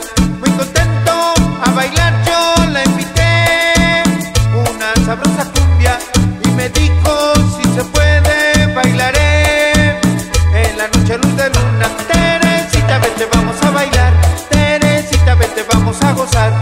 muy contento a bailar yo la invité. Una sabrosa cumbia y me dijo si se puede bailaré. En la noche luz de luna, Teresita vente vamos a bailar, Teresita vente vamos a gozar.